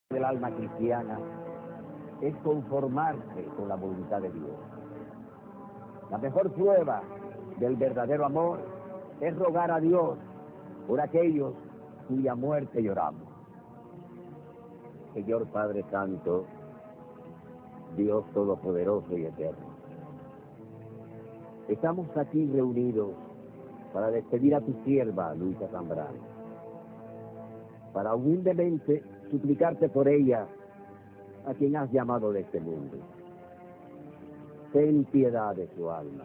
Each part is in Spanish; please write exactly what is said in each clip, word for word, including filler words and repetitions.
del alma cristiana es conformarse con la voluntad de Dios. La mejor prueba del verdadero amor es rogar a Dios por aquellos cuya muerte lloramos. Señor Padre Santo, Dios Todopoderoso y Eterno, estamos aquí reunidos para despedir a tu sierva, Luisa Zambrano, para humildemente suplicarte por ella, a quien has llamado de este mundo. Ten piedad de su alma.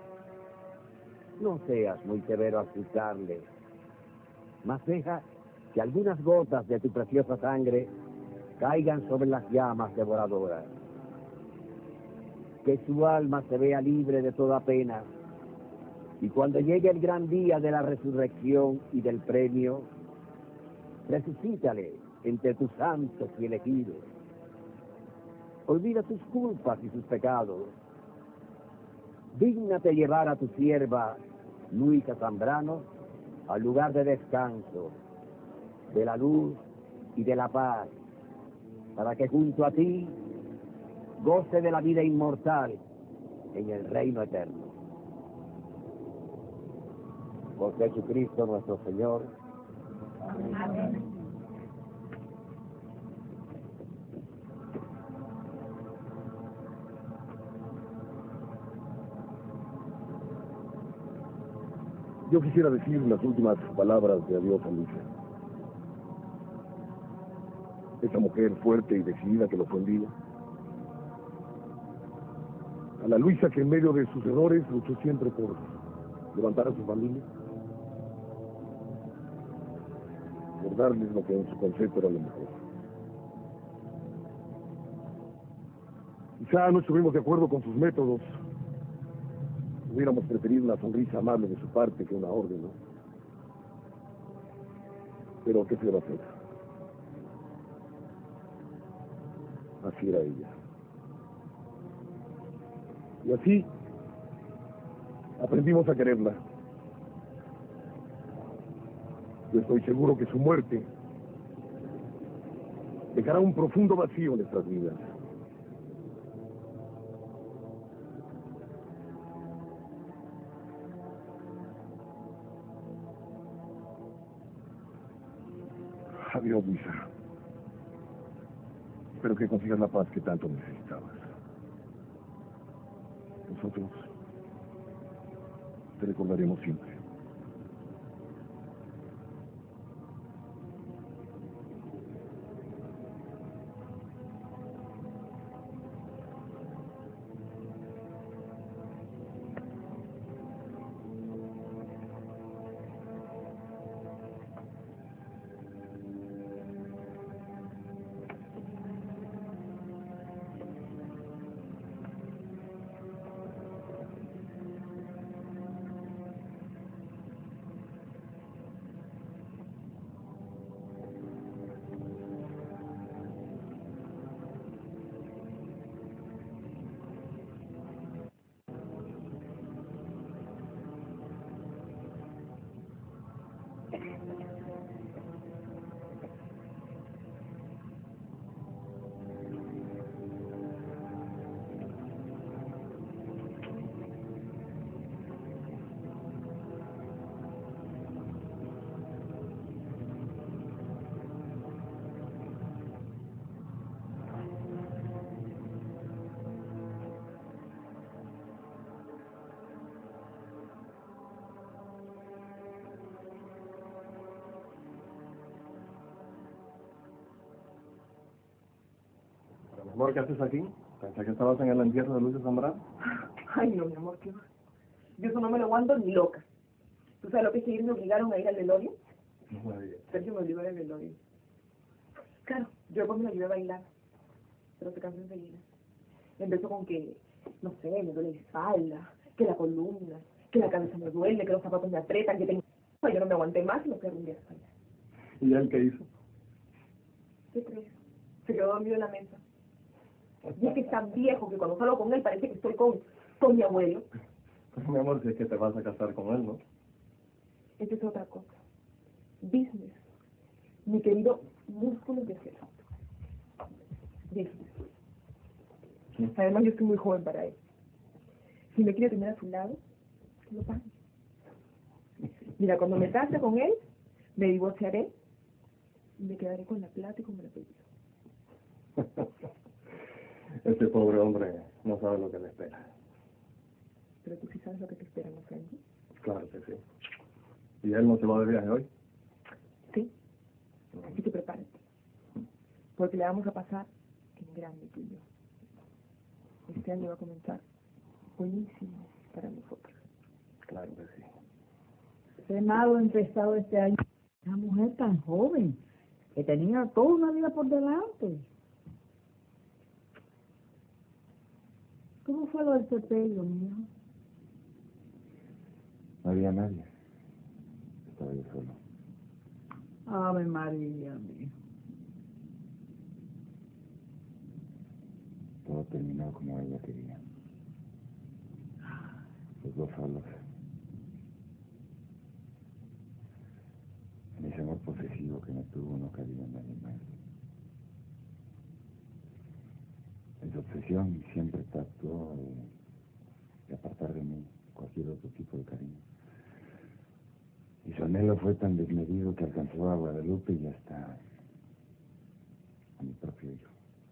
No seas muy severo al juzgarle, mas deja que algunas gotas de tu preciosa sangre caigan sobre las llamas devoradoras. Que su alma se vea libre de toda pena, y cuando llegue el gran día de la resurrección y del premio, resucítale entre tus santos y elegidos. Olvida tus culpas y sus pecados. Dígnate llevar a tu sierva, Luisa Zambrano, al lugar de descanso, de la luz y de la paz, para que junto a ti goce de la vida inmortal en el reino eterno. Por Jesucristo nuestro Señor. Amén. Yo quisiera decir las últimas palabras de adiós a Luisa. Esa mujer fuerte y decidida que lo fue en vida. A la Luisa que en medio de sus errores luchó siempre por levantar a su familia. Por darles lo que en su concepto era lo mejor. Quizá no estuvimos de acuerdo con sus métodos. Hubiéramos preferido una sonrisa amable de su parte que una orden, ¿no? Pero ¿qué se va a hacer? Así era ella. Y así aprendimos a quererla. Yo estoy seguro que su muerte dejará un profundo vacío en nuestras vidas. Adiós, Luisa. Espero que consigas la paz que tanto necesitabas. Nosotros te recordaremos siempre. Amor, ¿qué haces aquí? Pensé que estabas en el entierro de Luisa Zambrano. Ay, no, mi amor, qué va. Yo eso no me lo aguanto ni loca. ¿Tú sabes lo que es que ellos me obligaron a ir al velorio? No me digas. Sergio me obligó al velorio. Claro, yo después me lo ayudé a bailar, pero se cansó enseguida. Empezó con que, no sé, me duele la espalda, que la columna, que la cabeza me duele, que los zapatos me aprietan, que tengo... Ay, yo no me aguanté más y me quedé un día a bailar. ¿Y él qué hizo? ¿Qué crees? Se quedó dormido en la mesa. Y es que es tan viejo que cuando salgo con él parece que estoy con, con mi abuelo. Pues mi amor, si es que te vas a casar con él, ¿no? Esta es otra cosa. Business. Mi querido músculo de acero. déjeme. Además, yo estoy muy joven para él. Si me quiere tener a su lado, que lo pague. Mira, cuando me case con él, me divorciaré y me quedaré con la plata y con el apellido. Este pobre hombre no sabe lo que le espera. Pero tú sí sabes lo que te espera, ¿no, Frankie? Claro que sí. ¿Y él no se va de viaje hoy? Sí. Así que prepárate. Porque le vamos a pasar en grande tú y yo. Este año va a comenzar buenísimo para nosotros. Claro que sí. Senado empezado este año. Una mujer tan joven, que tenía toda una vida por delante. ¿Cómo fue lo del sepelio, mi hijo? No había nadie. Estaba yo solo. Ave María, mi hijo. Todo terminó como ella quería. Los dos solos. En ese amor posesivo que me tuvo no cabía nadie más. En su obsesión siempre trató de, de apartar de mí cualquier otro tipo de cariño. Y su anhelo fue tan desmedido que alcanzó a Guadalupe y hasta a mi propio hijo.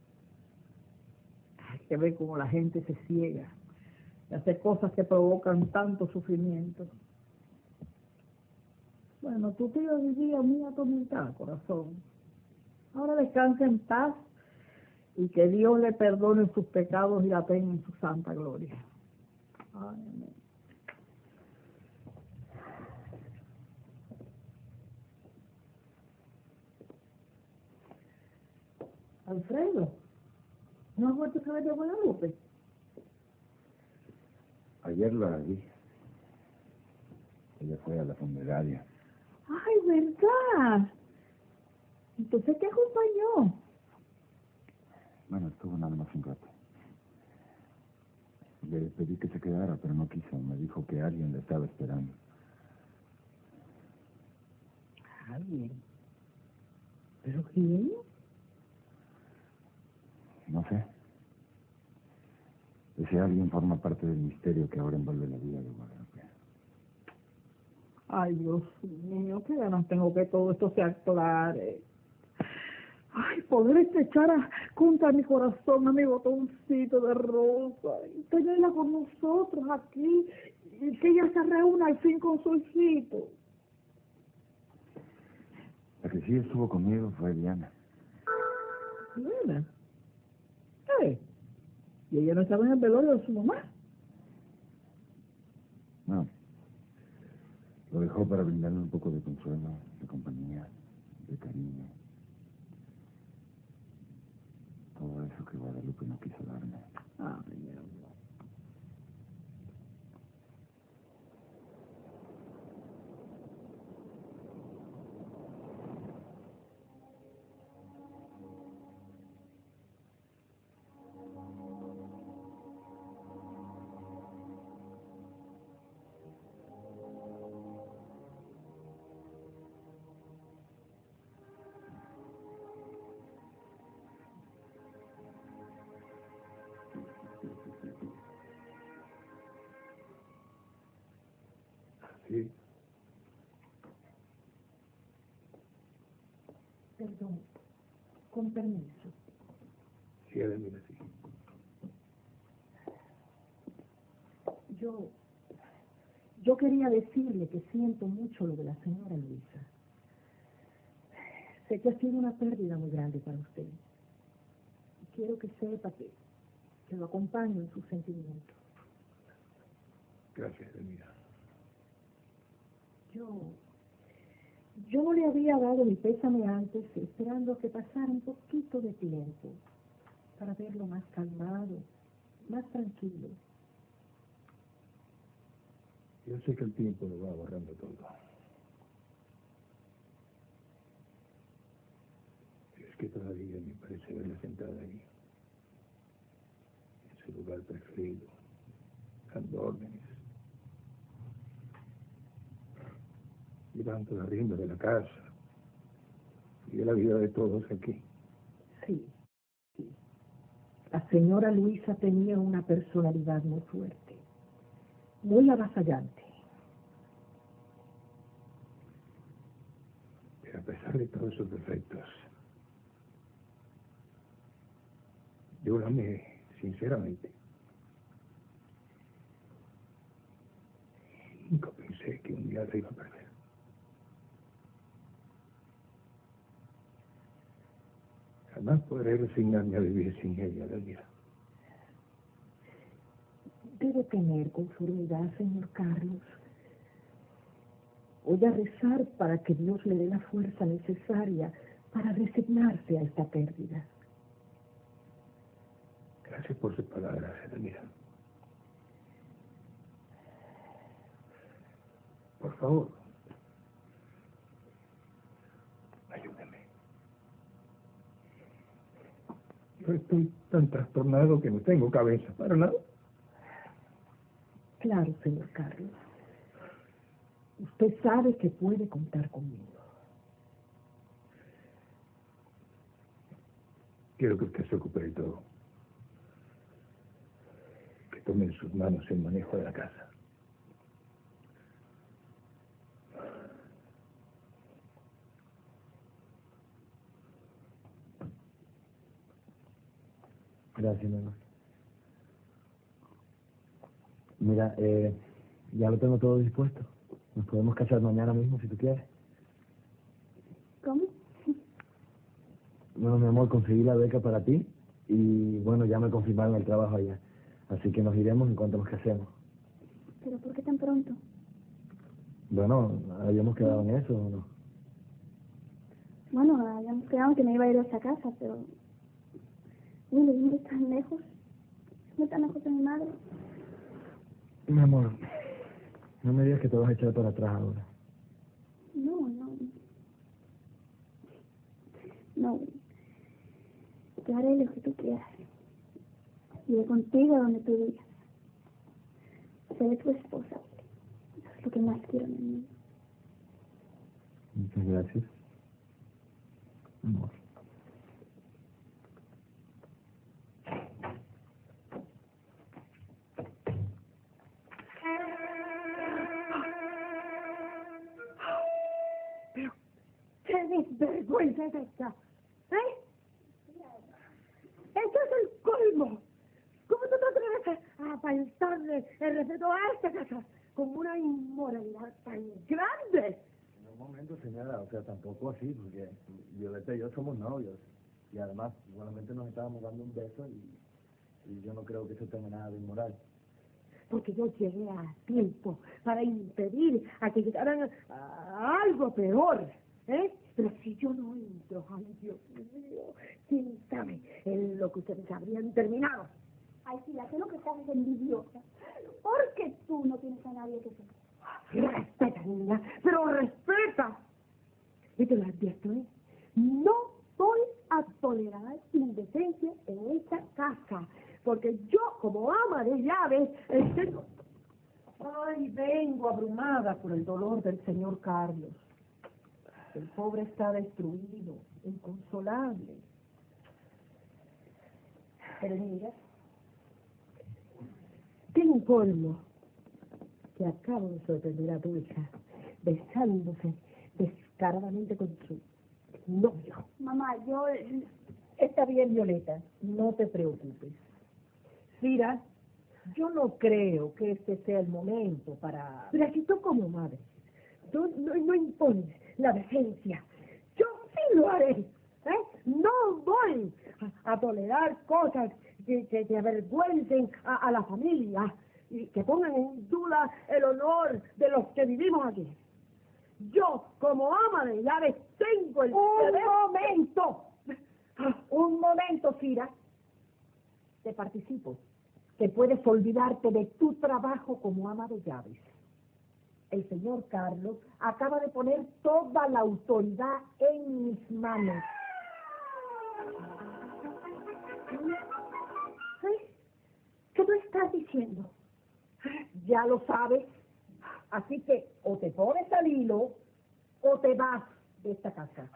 Hay que ver cómo la gente se ciega y hace cosas que provocan tanto sufrimiento. Bueno, tu tío vivía muy atormentado, corazón. Ahora descansa en paz y que Dios le perdone sus pecados y la tenga en su santa gloria. Ay, amén. Alfredo, ¿no has vuelto a saber de Guadalupe? Ayer la vi. Ella fue a la funeraria. Ay, ¿verdad? Entonces, ¿qué acompañó? Bueno, estuvo nada más un rato. Le pedí que se quedara, pero no quiso. Me dijo que alguien la estaba esperando. ¿Alguien? ¿Pero quién? No sé. Ese alguien forma parte del misterio que ahora envuelve la vida de Guadalupe. Ay, Dios mío, qué ganas tengo que todo esto se aclare. Ay, poder estrechar a, contra mi corazón a mi botoncito de rosa y tenerla con nosotros aquí y que ella se reúna al fin con su hijito. La que sí estuvo conmigo fue Diana. ¿Verdad? ¿Qué? ¿Y ella no estaba en el velorio de su mamá? No. Lo dejó para brindarle un poco de consuelo, de compañía, de cariño. Todo eso que Guadalupe no quiso darme. Ay, mi amor. Sí. Perdón, con permiso. Sí, Adelina, sí. Yo, yo quería decirle que siento mucho lo de la señora Luisa. Sé que ha sido una pérdida muy grande para usted. Y quiero que sepa que, que lo acompaño en sus sentimientos. Gracias, Adelina. Yo, yo no le había dado mi pésame antes, esperando que pasara un poquito de tiempo para verlo más calmado, más tranquilo. Yo sé que el tiempo lo va borrando todo. Es que todavía me parece verla sentada ahí, en su lugar preferido, dando órdenes, llevando la rienda de la casa y de la vida de todos aquí. Sí, sí. La señora Luisa tenía una personalidad muy fuerte, muy avasallante. Pero a pesar de todos sus defectos, yo la amé sinceramente. Nunca pensé que un día la iba a perder. Jamás podré resignarme a vivir sin ella, Delmira. Debe tener conformidad, señor Carlos. Voy a rezar para que Dios le dé la fuerza necesaria para resignarse a esta pérdida. Gracias por sus palabras, Delmira. Por favor, ayúdeme. Yo estoy tan trastornado que no tengo cabeza para nada. Claro, señor Carlos. Usted sabe que puede contar conmigo. Quiero que usted se ocupe de todo. Que tome en sus manos el manejo de la casa. Gracias, mi amor. Mira, eh, ya lo tengo todo dispuesto. Nos podemos casar mañana mismo si tú quieres. ¿Cómo? Bueno, mi amor, conseguí la beca para ti y bueno, ya me confirmaron el trabajo allá. Así que nos iremos en cuanto nos casemos. ¿Pero por qué tan pronto? Bueno, habíamos quedado en eso, ¿o no? Bueno, habíamos quedado que me iba a ir a esa casa, pero... Mire, mire, tan lejos. No tan lejos de mi madre. Mi amor, no me digas que te vas a echar para atrás ahora. No, no. No. Yo haré lo que tú quieras. Iré contigo a donde tú digas. Seré tu esposa. Eso es lo que más quiero en el mundo. Muchas gracias, amor. ¡Qué desvergüenza es esta! ¿Eh? ¡Esto es el colmo! ¿Cómo tú te atreves a faltarle el respeto a esta casa con una inmoralidad tan grande? Un momento, señora, o sea, tampoco así, porque Violeta y yo somos novios. Y además, igualmente nos estábamos dando un beso y, y yo no creo que eso tenga nada de inmoral. Porque yo llegué a tiempo para impedir a que llegaran a, a algo peor, ¿eh? Pero si yo no entro, ay Dios mío, quién sabe en lo que ustedes habrían terminado. Ay, sí, la sé lo que estás es envidiosa. Porque tú no tienes a nadie que sepa. Respeta, niña, pero respeta. Y te lo advierto, ¿eh? No voy a tolerar indecencia en esta casa, porque yo, como ama de llaves, eh, tengo... Ay, vengo abrumada por el dolor del señor Carlos. El pobre está destruido, inconsolable. Pero mira, qué colmo que acabo de sorprender a tu hija besándose descaradamente con su novio. Mamá, yo... Está bien, Violeta, no te preocupes. Cira, yo no creo que este sea el momento para... Pero aquí tú como madre, tú no, no impones la decencia. Yo sí lo haré, ¿eh? No voy a, a tolerar cosas que, que, que avergüencen a, a la familia y que pongan en duda el honor de los que vivimos aquí. Yo, como ama de llaves, tengo el... ¡Un deber... momento! Un momento, Cira. Te participo que puedes olvidarte de tu trabajo como ama de llaves. El señor Carlos acaba de poner toda la autoridad en mis manos. ¿Eh? ¿Qué tú estás diciendo? Ya lo sabes. Así que o te pones al hilo o te vas de esta casa.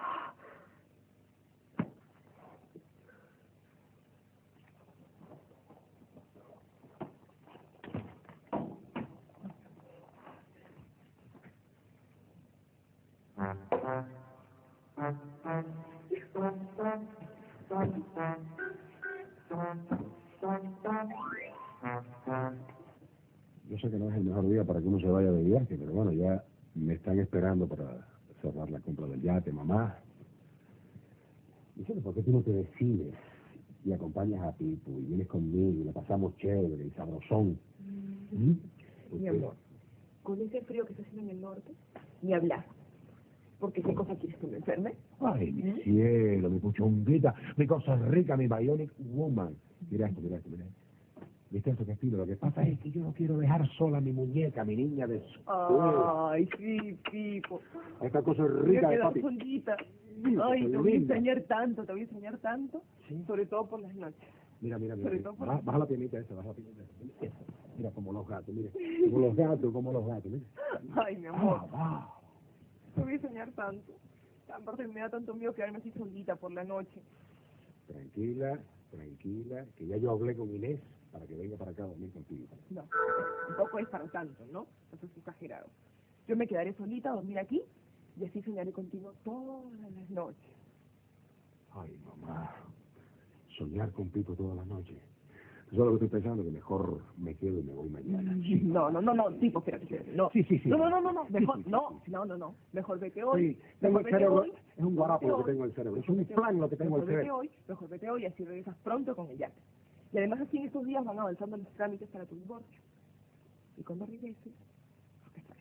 Yo sé que no es el mejor día para que uno se vaya de viaje, pero bueno, ya me están esperando para cerrar la compra del yate, mamá. Diciendo, ¿por qué tú no te decides y acompañas a Pipo y vienes conmigo y la pasamos chévere y sabrosón? ¿Mm? Mi amor, con ese frío que está haciendo en el norte, ni hablar. Porque qué cosa quieres que me enferme. Ay, mi cielo, mi puchonguita, mi cosa rica, mi bionic woman. Mira esto, mira esto, mira esto. ¿Viste esto que estilo? Lo que pasa es que yo no quiero dejar sola a mi muñeca, mi niña de escuela. Ay, sí, Pipo. Esta cosa es Voy a rica de quedar papi. solita. Mira, Ay, qué te voy a linda. enseñar tanto, te voy a enseñar tanto. Sí. Sobre todo por las noches. Mira, mira, mira. Sobre mira. todo por Baja, las baja la piernita esa, baja la piernita esa. Mira, mira, como los gatos, mira. Como los gatos, como los gatos, mira. Ay, mi amor, Ah, te voy a enseñar tanto. Aparte me da tanto miedo quedarme así solita por la noche. va. Tranquila, tranquila, que ya yo hablé con Inés para que venga para acá a dormir contigo. No, tampoco es para tanto, ¿no? Eso es exagerado. Yo me quedaré solita a dormir aquí y así soñaré contigo todas las noches. Ay, mamá, soñar con Pipo todas las noches. Yo lo que estoy pensando es que mejor me quedo y me voy mañana. Sí. No, no, no, no, tipo, espérate, espérate, no. Sí, sí, sí. No, no, no, no, no, mejor, Sí, sí, sí, no, sí. no, no, no, mejor vete hoy. Sí, tengo mejor el vete cerebro, hoy, es un guarapo vete lo que hoy, tengo el cerebro, es mejor un vete plan hoy, lo que tengo el mejor vete cerebro. hoy, mejor vete hoy, así regresas pronto con el yate. Y además así en estos días van avanzando los trámites para tu divorcio. Y cuando regreses, acá estaré.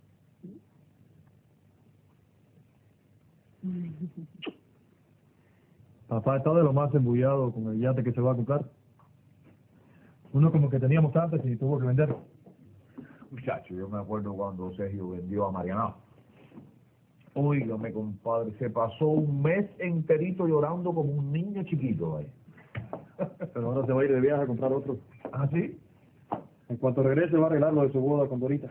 Papá está de lo más embullado con el yate que se va a comprar. Uno como que teníamos antes y tuvo que venderlo. Muchacho, yo me acuerdo cuando Sergio vendió a Mariana. Óigame, compadre, se pasó un mes enterito llorando como un niño chiquito ahí. Pero ahora se va a ir de viaje a comprar otro. ¿Ah, sí? En cuanto regrese va a arreglar lo de su boda con Dorita.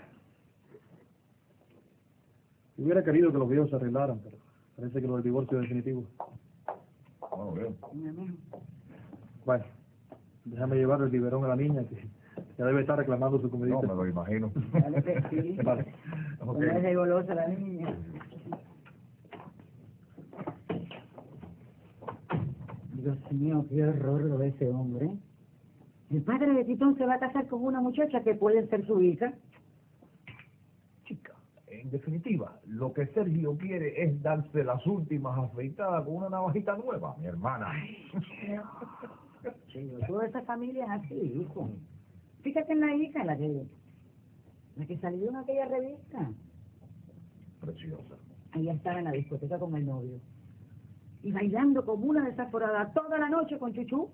Yo hubiera querido que los viejos se arreglaran, pero parece que lo del divorcio es definitivo. Bueno, bien. Bueno, déjame llevar el biberón a la niña, que ya debe estar reclamando su comidita. No, me lo imagino. Dale que sí. Vale. No es de golosa la niña. Dios mío, qué horror lo de ese hombre. El padre de Titón se va a casar con una muchacha que puede ser su hija. Chica, en definitiva, lo que Sergio quiere es darse las últimas afeitadas con una navajita nueva, mi hermana. Chico, toda esa familia es así, hijo. Fíjate en la hija, la que, la que salió en aquella revista. Preciosa. Ahí estaba en la discoteca con el novio. Y bailando como una desaforada toda la noche con Chuchú.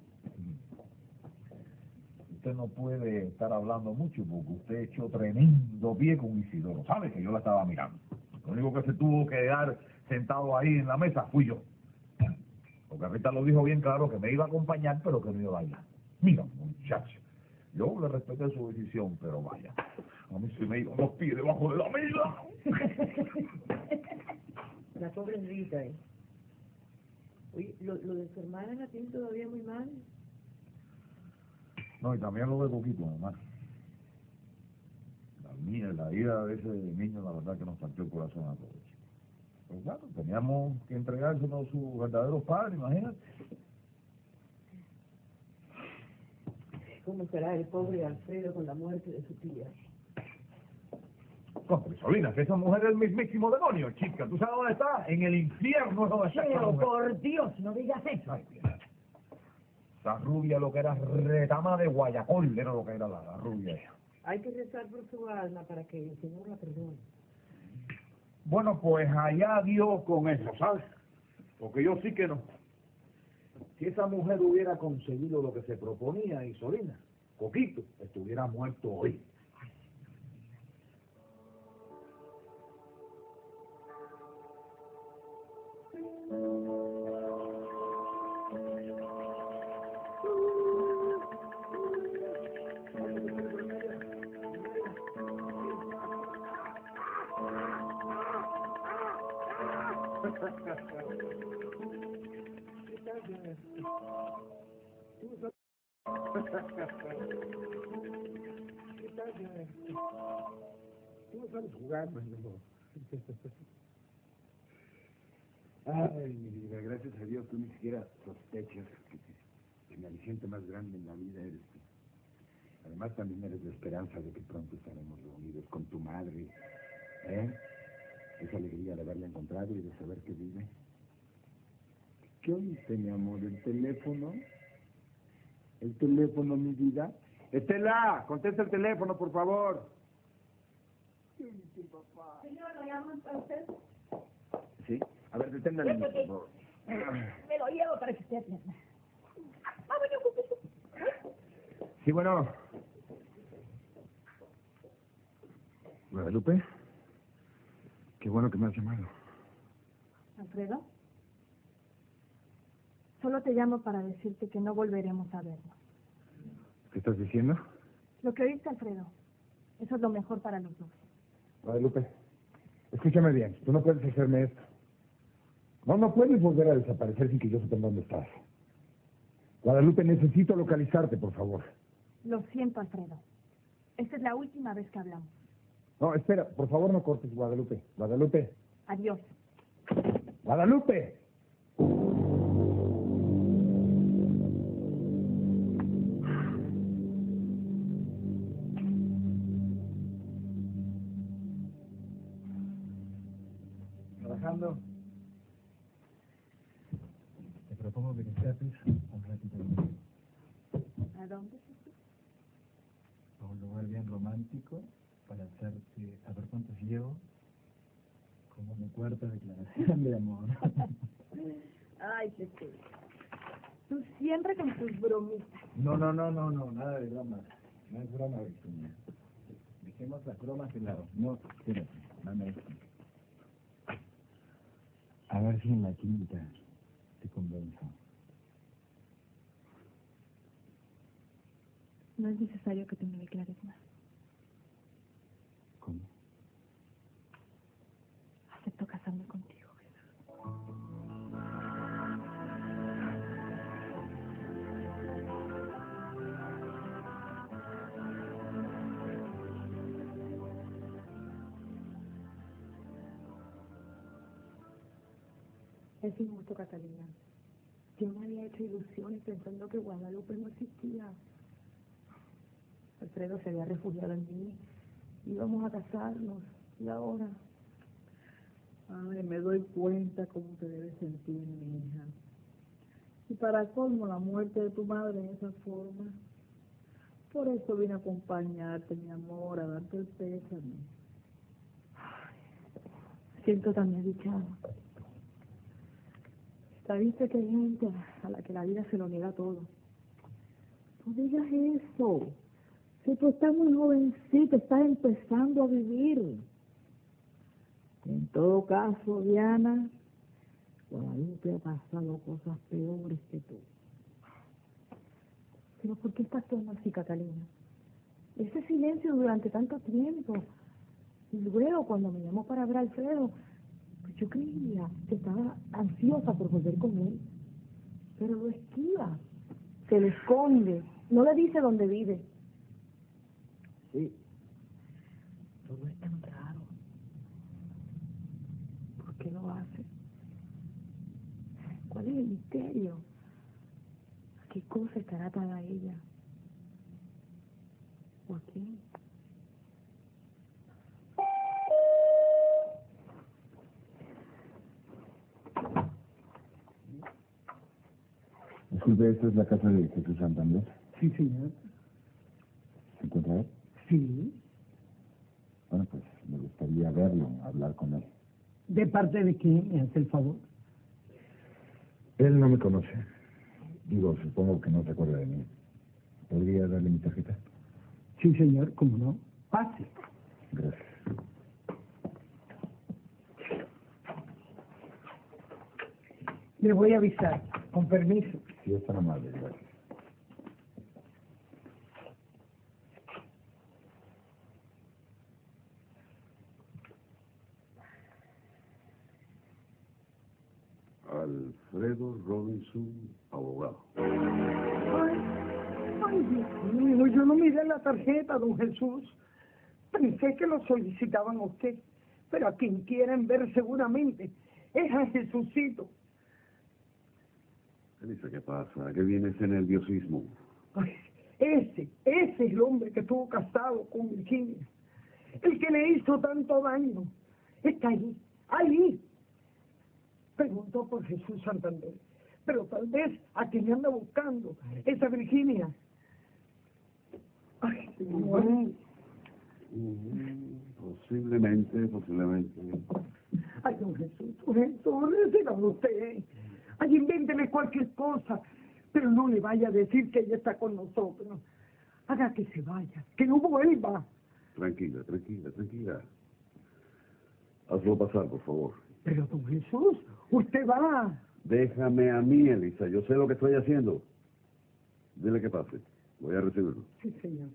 Usted no puede estar hablando mucho porque usted echó tremendo pie con Isidoro. ¿Sabe que yo la estaba mirando? Lo único que se tuvo que quedar sentado ahí en la mesa fui yo. Porque ahorita lo dijo bien claro que me iba a acompañar, pero que no iba a bailar. Mira, muchacho, yo le respeté su decisión, pero vaya, a mí se me iban los pies debajo de la mesa. La pobre Rita, ¿eh? Oye, lo, lo de su hermana la tiene todavía muy mal. No, y también lo de Coquito, mamá. La mía, la ida de ese niño, la verdad que nos partió el corazón a todos. Pero claro, teníamos que entregárselo a su verdadero padre, imagínate. ¿Cómo será el pobre Alfredo con la muerte de su tía? No, Solina, que esa mujer es el mismísimo demonio, chica. ¿Tú sabes dónde está? En el infierno es donde está esa Pero mujer. por Dios, no digas eso. Ay, mira. Esa rubia lo que era retama de Guayacol, era lo que era la, la rubia ella. Hay que rezar por su alma para que el Señor la perdone. Bueno, pues allá Dios con eso, ¿sabes? Porque yo sí que no. Si esa mujer hubiera conseguido lo que se proponía, Isolina, Coquito, estuviera muerto hoy. Tú no sabes jugar, pues, no. Ay, mi vida, gracias a Dios, tú ni siquiera sospechas que, que mi aliciente más grande en la vida eres tú. Además, también eres la esperanza de que pronto estaremos reunidos con tu madre. ¿Eh? Esa alegría de haberla encontrado y de saber que vive. ¿Qué oíste, mi amor? ¿El teléfono? ¿El teléfono, mi vida? Estela, contesta el teléfono, por favor. Señor, ¿lo llaman para usted? Sí. A ver, deténme la línea, por favor. Me lo llevo para que usted atienda. Sí, bueno. Guadalupe, qué bueno que me has llamado. Alfredo, solo te llamo para decirte que no volveremos a vernos. ¿Qué estás diciendo? Lo que oíste, Alfredo, eso es lo mejor para los dos. Guadalupe, escúchame bien, tú no puedes hacerme esto. No, no puedes volver a desaparecer sin que yo sepa dónde estás. Guadalupe, necesito localizarte, por favor. Lo siento, Alfredo. Esta es la última vez que hablamos. No, espera, por favor no cortes, Guadalupe. Guadalupe. Adiós. Guadalupe. Trabajando. Te propongo que te escapes un ratito conmigo. ¿A dónde? A un lugar bien romántico para hacerte, a ver cuántos llevo, como mi cuarta declaración de amor. Ay, Pepe. Tú siempre con tus bromitas. No, no, no, no, no, nada de bromas. No es broma, Virginia. Dejemos las bromas de lado. No, espérate, dame esto. A ver si en la quinta te convenzo. No es necesario que te me declares más. ¿Cómo? Acepto casarme contigo, Jesús. Es injusto, Catalina. Yo me había hecho ilusiones pensando que Guadalupe no existía. Alfredo se había refugiado en mí. Íbamos a casarnos. ¿Y ahora? Ay, me doy cuenta cómo te debes sentir, mi hija. Y para colmo, la muerte de tu madre en esa forma. Por eso vine a acompañarte, mi amor, a darte el pésame. Siento tan desdichado. Sabiste que hay gente a la que la vida se lo niega todo. No digas eso. Si tú estás muy jovencita, estás empezando a vivir. En todo caso, Diana, Guadalupe ha pasado cosas peores que tú. Pero ¿por qué estás todo así, Catalina? Ese silencio durante tanto tiempo. Y luego, cuando me llamó para ver a Alfredo, pues yo creía que estaba ansiosa por volver con él. Pero lo esquiva. Se le esconde. No le dice dónde vive. Sí. Todo es tan raro. ¿Por qué lo hace? ¿Cuál es el misterio? ¿A qué cosa estará atada ella? ¿O a quién? Disculpe, ¿esta es la casa de Jesús Santander? Sí, señor. ¿Se encuentra él? Sí. Bueno, pues me gustaría verlo, hablar con él. ¿De parte de quién? ¿Me hace el favor? Él no me conoce. Digo, supongo que no se acuerda de mí. ¿Podría darle mi tarjeta? Sí, señor, cómo no. Pase. Gracias. Le voy a avisar, con permiso. Sí, es tan amable, gracias. Alfredo Robinson, abogado. Ay, ay, Dios mío, yo no miré la tarjeta, don Jesús. Pensé que lo solicitaban a usted, pero a quien quieren ver seguramente es a Jesucito. Elisa, ¿qué pasa? ¿Qué viene ese nerviosismo? Ay, Ese, ese es el hombre que estuvo casado con Virginia. El que le hizo tanto daño. Está ahí, ahí. Preguntó por Jesús Santander. Pero tal vez a quien anda buscando, esa Virginia. Ay, bueno. Posiblemente, posiblemente. Ay, don Jesús, don Jesús, dígame usted. Ay, invéntele cualquier cosa, pero no le vaya a decir que ella está con nosotros. Haga que se vaya, que no vuelva. Tranquila, tranquila, tranquila. Hazlo pasar, por favor. Pero, don Jesús, usted va. Déjame a mí, Elisa. Yo sé lo que estoy haciendo. Dile que pase. Voy a recibirlo. Sí, señor.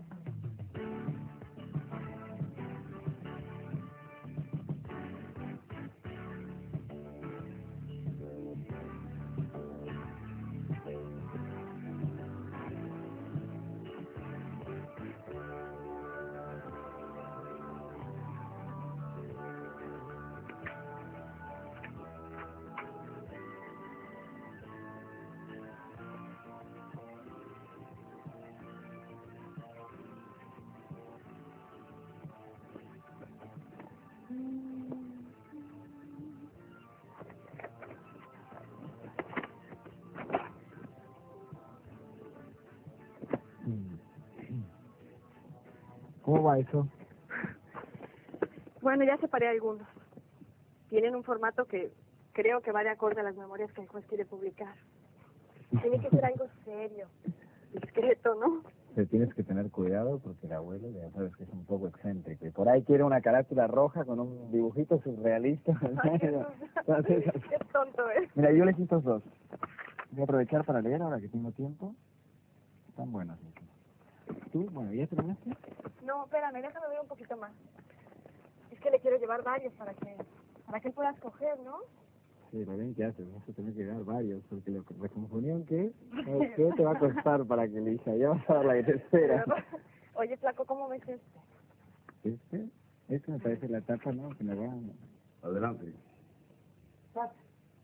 ¿Cómo va eso? Bueno, ya separé algunos. Tienen un formato que creo que va de acorde a las memorias que el juez quiere publicar. Tiene que ser algo serio, discreto, ¿no? Pero tienes que tener cuidado porque el abuelo ya sabes que es un poco excéntrico. Y por ahí quiere una carátula roja con un dibujito surrealista. Ay, Entonces, qué tonto es. mira, yo elegí estos dos. Voy a aprovechar para leer ahora que tengo tiempo. Están buenos. ¿Tú? Bueno, ¿ya terminaste? No, espérame, déjame ver un poquito más. Es que le quiero llevar varios para que para que él pueda escoger, ¿no? Sí, lo bien que haces, vas a tener que dar varios, porque lo, la confusión que ¿qué te va a costar para que elija? Ya vas a dar la que te espera. Oye, flaco, ¿cómo ves este? ¿Este? Este me parece la tapa, ¿no? Que me va... Adelante. Pasa.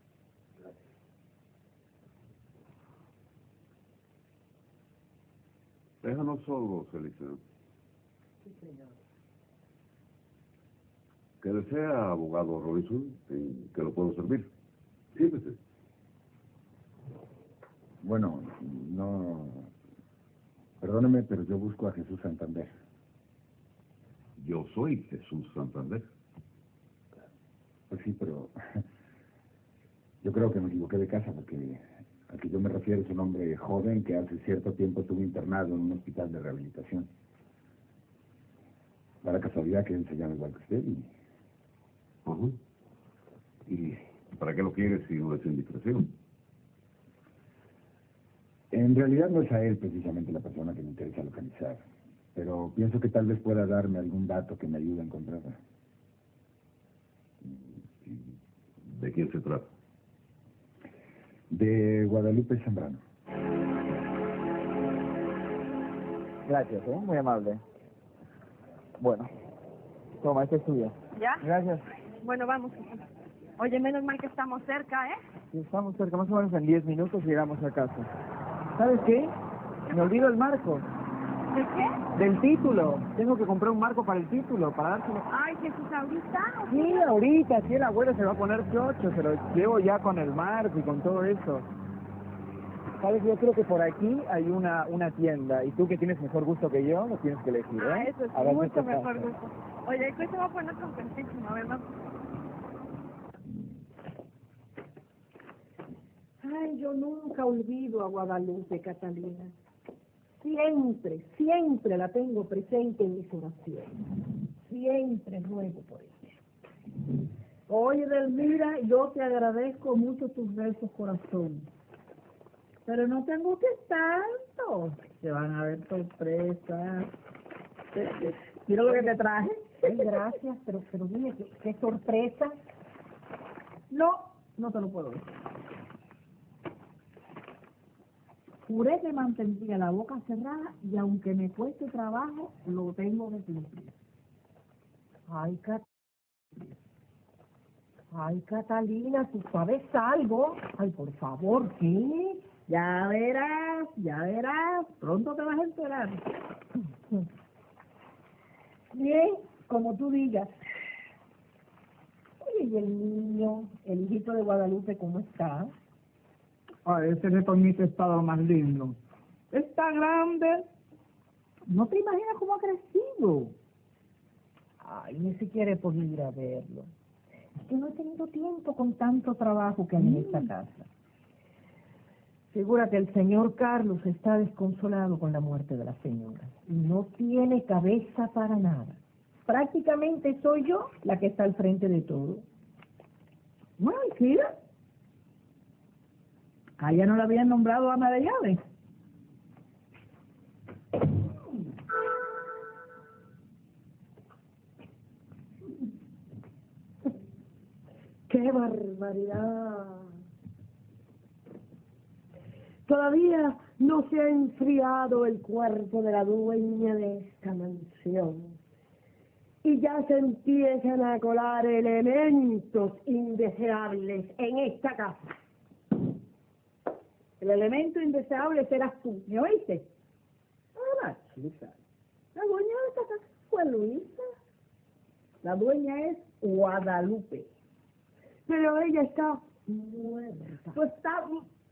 Déjanos solos, Elisa. Sí, señor. Que desea, abogado Robinson, en que lo puedo servir. Siéntese. Bueno, no... Perdóneme, pero yo busco a Jesús Santander. Yo soy Jesús Santander. Pues sí, pero... Yo creo que me equivoqué de casa porque al que yo me refiero es un hombre joven que hace cierto tiempo estuvo internado en un hospital de rehabilitación. Da la casualidad que él se llama igual que usted y... Ajá. ¿Y para qué lo quieres si no es indiscreción? En realidad no es a él precisamente la persona que me interesa localizar, pero pienso que tal vez pueda darme algún dato que me ayude a encontrarla. ¿De quién se trata? De Guadalupe Zambrano. Gracias, ¿eh? Muy amable. Bueno, toma, este es tuyo. ¿Ya? Gracias. Bueno, vamos. Oye, menos mal que estamos cerca, ¿eh? Sí, estamos cerca, más o menos en diez minutos llegamos a casa. ¿Sabes qué? Me olvido el marco. ¿De qué? Del título. Tengo que comprar un marco para el título, para dárselo. Ay, Jesús, ¿ahorita? Sí, ahorita, sí, el abuelo se va a poner chocho, se lo llevo ya con el marco y con todo eso. ¿Sabes? Yo creo que por aquí hay una una tienda, y tú que tienes mejor gusto que yo, lo tienes que elegir, ¿eh? Ah, eso A sí, ver qué mucho te mejor pasa. gusto. Oye, el coche va a poner contentísimo, a ver, vamos. Ay, yo nunca olvido a Guadalupe, Catalina. Siempre, siempre la tengo presente en mis oraciones. Siempre ruego por ella. Oye, Delmira, yo te agradezco mucho tus besos, corazón. Pero no tengo que tanto. Se van a ver sorpresas. Mira lo que te traje. Ay, gracias, pero, pero dime, ¿qué, qué sorpresa? No, no te lo puedo decir. Juré que mantendría la boca cerrada y aunque me cueste trabajo, lo tengo que cumplir. Ay, Cat... Ay, Catalina, ¿tú sabes algo? Ay, por favor, ¿qué? Ya verás, ya verás. pronto te vas a enterar. Bien, como tú digas. Oye, ¿y el niño, el hijito de Guadalupe, cómo está? Ah, ese retoñito está lo más lindo. Está grande. No te imaginas cómo ha crecido. Ay, ni siquiera he podido ir a verlo. Es que no he tenido tiempo con tanto trabajo que hay en esta casa. Figúrate, el señor Carlos está desconsolado con la muerte de la señora. Y no tiene cabeza para nada. Prácticamente soy yo la que está al frente de todo. Bueno, y mira, a ella no la habían nombrado ama de llaves. ¡Qué barbaridad! Todavía no se ha enfriado el cuerpo de la dueña de esta mansión. Y ya se empiezan a colar elementos indeseables en esta casa. El elemento indeseable serás tú, ¿me oíste? Ahora, chica, la dueña de esta casa fue Luisa. La dueña es Guadalupe. Pero ella está muerta. Pues está...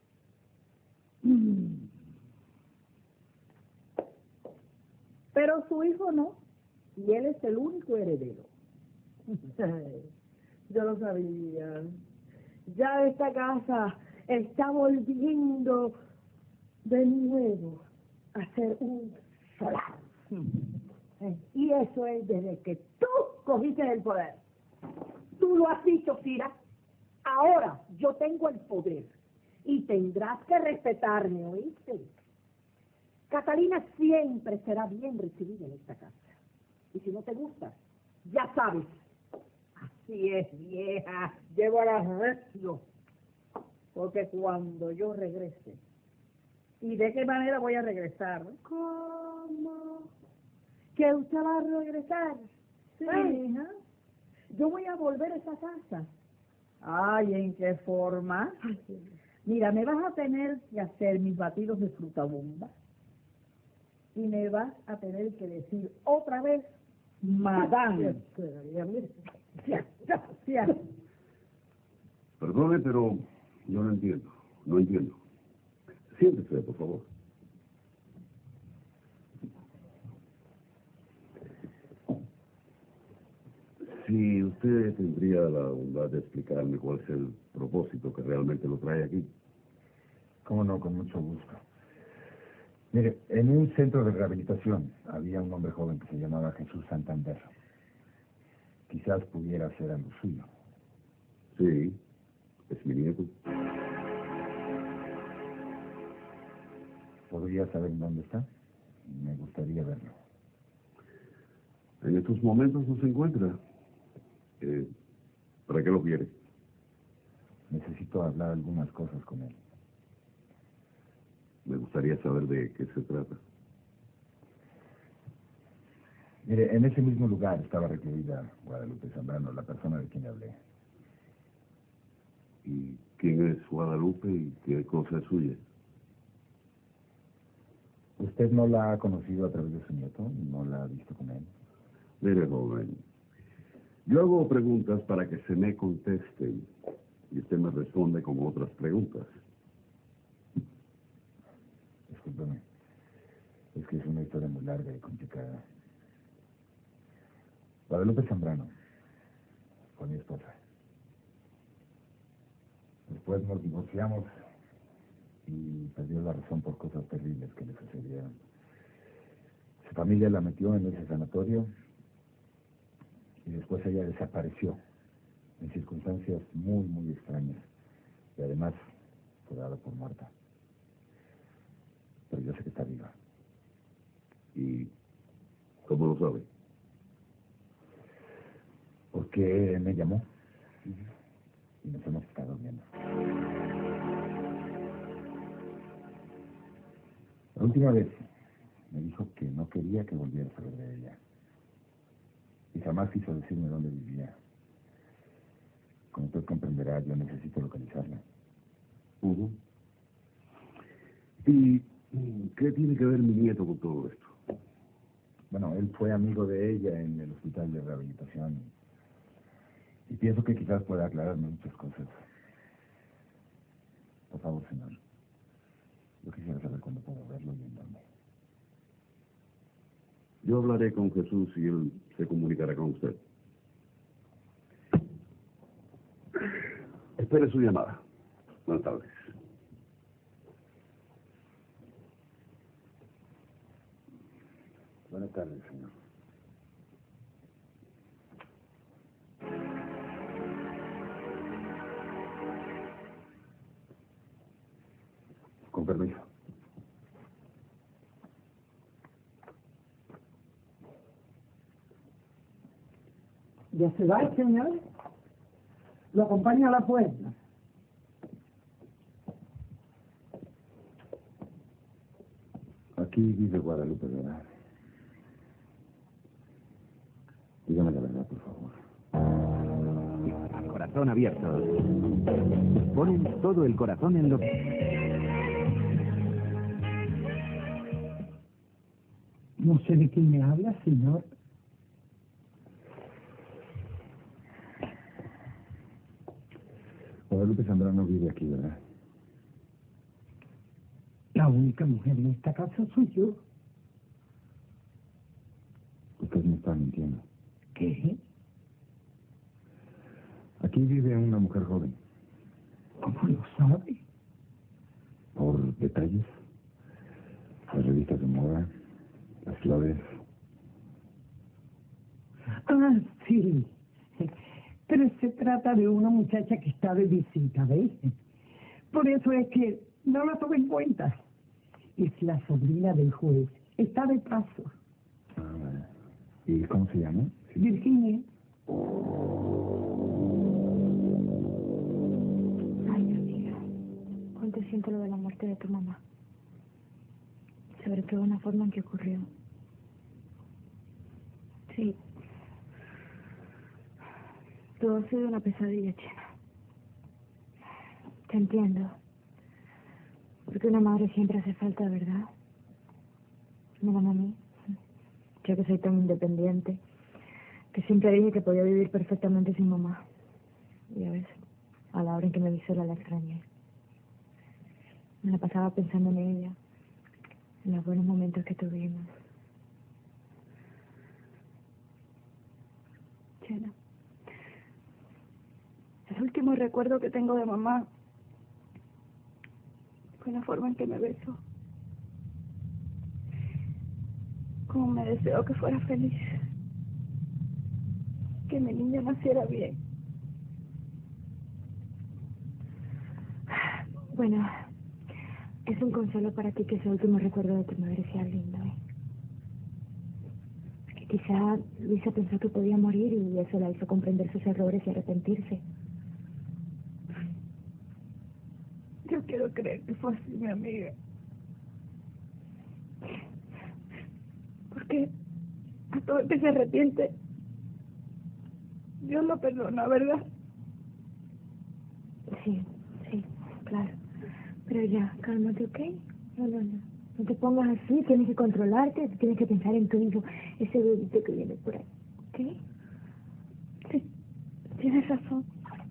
Pero su hijo no. Y él es el único heredero. Yo lo sabía. Ya esta casa está volviendo de nuevo a ser un solar. Y eso es desde que tú cogiste el poder. Tú lo has dicho, Cira. Ahora yo tengo el poder. Y tendrás que respetarme, ¿oíste? Catalina siempre será bien recibida en esta casa. Y si no te gusta, ya sabes. Así es, vieja. Llevo a la recio. Porque cuando yo regrese, ¿y de qué manera voy a regresar? ¿Cómo? ¿Que usted va a regresar? Sí. Hija. Yo voy a volver a esa casa. Ay, ¿en qué forma? Mira, me vas a tener que hacer mis batidos de fruta bomba. Y me vas a tener que decir otra vez, madame. Perdone, pero yo no entiendo. No entiendo. Siéntese, por favor. Si usted tendría la bondad de explicarme cuál es el propósito que realmente lo trae aquí. Cómo no, con mucho gusto. Mire, en un centro de rehabilitación había un hombre joven que se llamaba Jesús Santander. Quizás pudiera ser algo suyo. Sí, es mi nieto. ¿Podría saber dónde está? Me gustaría verlo. En estos momentos no se encuentra. Eh, ¿Para qué lo quiere? Necesito hablar algunas cosas con él. Me gustaría saber de qué se trata. Mire, en ese mismo lugar estaba recluida Guadalupe Zambrano, la persona de quien le hablé. ¿Y quién es Guadalupe y qué cosa es suya? ¿Usted no la ha conocido a través de su nieto? ¿No la ha visto con él? Mire, joven, yo hago preguntas para que se me contesten y usted me responde con otras preguntas. Discúlpeme, es que es una historia muy larga y complicada. Guadalupe Zambrano fue mi esposa. Después nos divorciamos y perdió la razón por cosas terribles que le sucedieron. Su familia la metió en ese sanatorio y después ella desapareció en circunstancias muy, muy extrañas y además fue dada por muerta. Pero yo sé que está viva. ¿Y cómo lo sabe? Porque me llamó y nos hemos estado viendo. La última vez me dijo que no quería que volviera a saber de ella. Y jamás quiso decirme dónde vivía. Como usted comprenderá, yo necesito localizarla. Uh-huh. ¿Y ¿Qué tiene que ver mi nieto con todo esto? Bueno, él fue amigo de ella en el hospital de rehabilitación. Y pienso que quizás pueda aclararme muchas cosas. Por favor, señor. Yo quisiera saber cuándo puedo verlo y en dónde. Yo hablaré con Jesús y él se comunicará con usted. Espere su llamada. Buenas tardes. Buenas tardes, señor. Con permiso. ¿Ya se va el señor? ¿Lo acompaña a la puerta? Aquí vive Guadalupe, ¿verdad? Dígame la verdad, por favor. A corazón abierto. Ponen todo el corazón en lo que... No sé de quién me habla, señor. Guadalupe Zambrano vive aquí, ¿verdad? La única mujer en esta casa soy yo. Usted me está mintiendo. ¿Qué? Aquí vive una mujer joven. ¿Cómo lo sabe? Por detalles. Las revistas de moda, las flores. Ah, sí. Pero se trata de una muchacha que está de visita, ¿ves? Por eso es que no la tomé en cuenta. Es la sobrina del juez. Está de paso. Ah, ¿y cómo se llama? Sí. Virginia. Ay, amiga, cuánto siento lo de la muerte de tu mamá. Sobre todo la forma en que ocurrió. Sí. Todo ha sido una pesadilla, Chena. Te entiendo. Porque una madre siempre hace falta, ¿verdad? Mírame a mí. Yo que soy tan independiente, que siempre dije que podía vivir perfectamente sin mamá. Y a veces, a la hora en que me vi sola, la extrañé. Me la pasaba pensando en ella, en los buenos momentos que tuvimos. Chena, el último recuerdo que tengo de mamá fue la forma en que me besó. Cómo me deseó que fuera feliz. Que mi niña naciera bien. Bueno, es un consuelo para ti que ese último recuerdo de tu madre sea lindo, ¿eh? Que quizá Luisa pensó que podía morir y eso la hizo comprender sus errores y arrepentirse. Yo quiero creer que fue así, mi amiga. Porque a todo el que se arrepiente, Dios lo perdona, ¿verdad? Sí, sí, claro. Pero ya, cálmate, ¿ok? No, no, no. No te pongas así, tienes que controlarte, tienes que pensar en tu hijo, ese bebito que viene por ahí, ¿ok? Sí, tienes razón.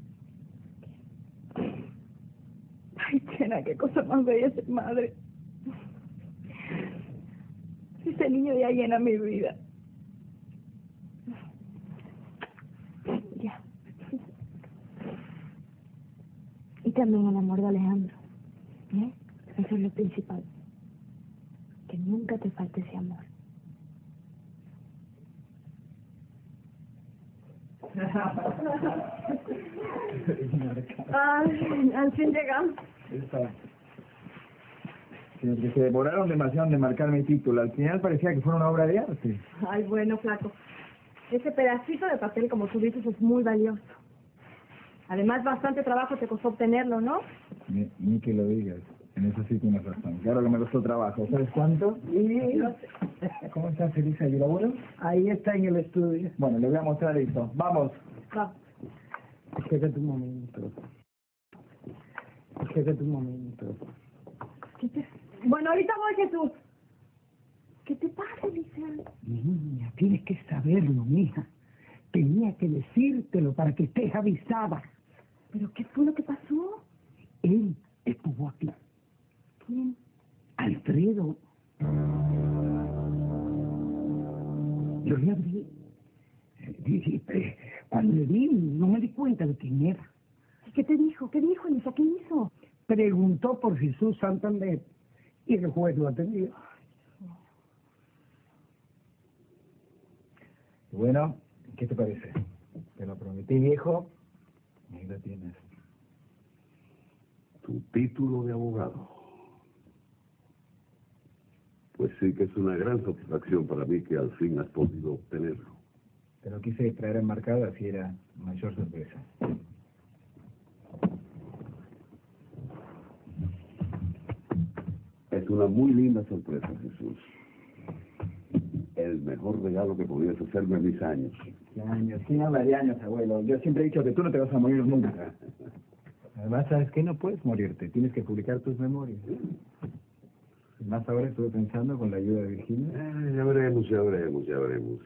Ay, Chena, qué cosa más bella ser madre. Ese niño ya llena mi vida. Ya. Y también el amor de Alejandro. ¿Eh? Eso es lo principal. Que nunca te falte ese amor. Ay, al fin llegamos. Esta. Sino que se demoraron demasiado en marcar mi título. Al final parecía que fuera una obra de arte. Ay, bueno, flaco. Ese pedacito de papel, como tú dices, es muy valioso. Además, bastante trabajo te costó obtenerlo, ¿no? Ni, ni que lo digas. En eso sí tienes razón. Claro que me costó trabajo. ¿Sabes cuánto? Sí. ¿Cómo está Felisa y el abuelo? Ahí está en el estudio. Bueno, le voy a mostrar eso. ¡Vamos! Va. Espérate un momento. Espérate un momento. ¿Qué te, Bueno, ahorita voy, Jesús. ¿Qué te pasa, Alicia? Niña, tienes que saberlo, mija. Tenía que decírtelo para que estés avisada. ¿Pero qué fue lo que pasó? Él estuvo aquí. ¿Quién? Alfredo. Yo le abrí. Y, eh, Cuando le vi, no me di cuenta de quién era. ¿Y qué te dijo? ¿Qué dijo, Alicia? ¿Qué hizo? Preguntó por Jesús Santander y el juez lo atendió. Bueno, ¿qué te parece? Te lo prometí, viejo, y ahí lo tienes. Tu título de abogado. Pues sí que es una gran satisfacción para mí que al fin has podido obtenerlo. Te lo quise traer enmarcado, así era mayor sorpresa. Es una muy linda sorpresa, Jesús. El mejor regalo que podías hacerme en mis años. ¿Qué años? ¿Quién habla de años, abuelo? Yo siempre he dicho que tú no te vas a morir nunca. Además, ¿sabes qué? No puedes morirte. Tienes que publicar tus memorias. Y más ahora estuve pensando con la ayuda de Virginia. Eh, ya veremos, ya veremos, ya veremos.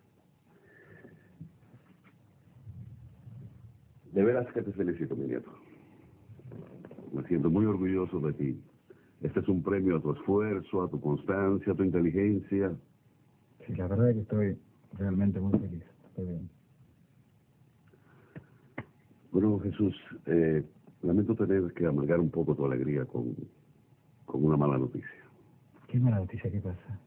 De veras que te felicito, mi nieto. Me siento muy orgulloso de ti. Este es un premio a tu esfuerzo, a tu constancia, a tu inteligencia. Sí, la verdad es que estoy realmente muy feliz. Estoy bien. Bueno, Jesús, eh, lamento tener que amargar un poco tu alegría con, con una mala noticia. ¿Qué mala noticia? ¿Qué pasa?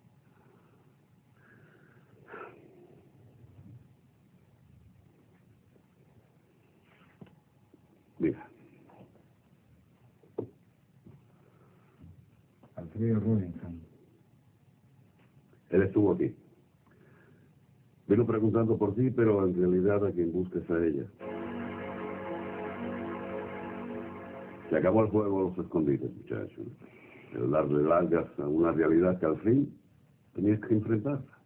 Mira. Alfredo Robinson. Él estuvo aquí. Vino preguntando por ti, pero en realidad a quien busca es a ella. Se acabó el juego a los escondites, muchacho. El darle largas a una realidad que al fin tenías que enfrentarla.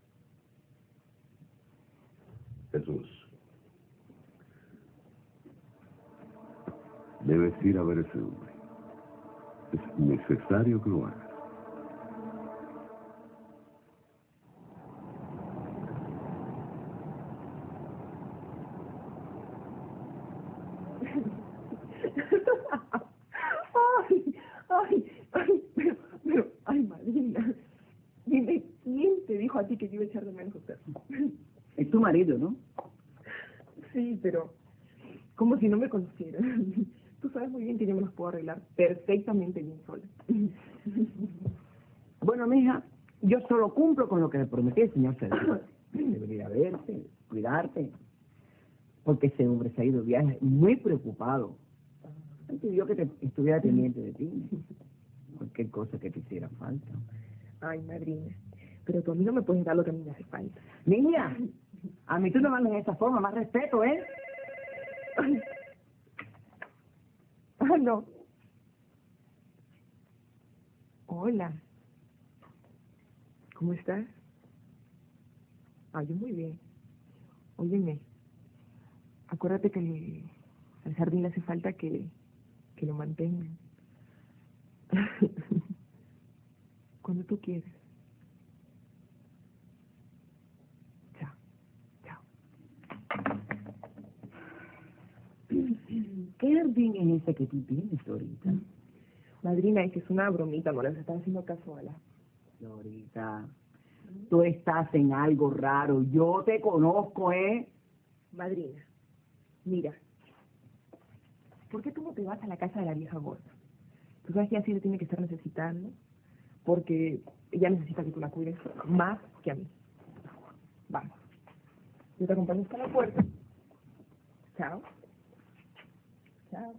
Jesús, debes ir a ver a ese hombre. Es necesario que lo hagas. Ay, ay, ay, pero, pero, ay, madrina, dime, ¿quién te dijo a ti que te iba a echar de menos a usted? Es tu marido, ¿no? Sí, pero como si no me conociera. Tú sabes muy bien que yo me los puedo arreglar perfectamente bien sola. Bueno, mija, yo solo cumplo con lo que le prometí al señor César. Debería verte, cuidarte. Porque ese hombre se ha ido de viaje muy preocupado. Él pidió que te estuviera pendiente de ti. Cualquier cosa que te hiciera falta. Ay, madrina, pero tú a mí no me puedes dar lo que a mí me hace falta. Niña, a mí tú no me hablas de esa forma, más respeto, ¿eh? Ay. Ah, no. Hola. ¿Cómo estás? Ah, yo muy bien. Óyeme, acuérdate que le, al jardín le hace falta que, que lo mantengan. Cuando tú quieras. Chao. Chao. ¿Qué jardín es ese que tú tienes ahorita? Madrina, es que es una bromita, no les está haciendo caso a la... Florita, tú estás en algo raro. Yo te conozco, ¿eh? Madrina, mira, ¿por qué tú no te vas a la casa de la vieja gorda? Tú sabes que así le tiene que estar necesitando, porque ella necesita que tú la cuides más que a mí. Vamos. Yo te acompaño hasta la puerta. Chao. Chao.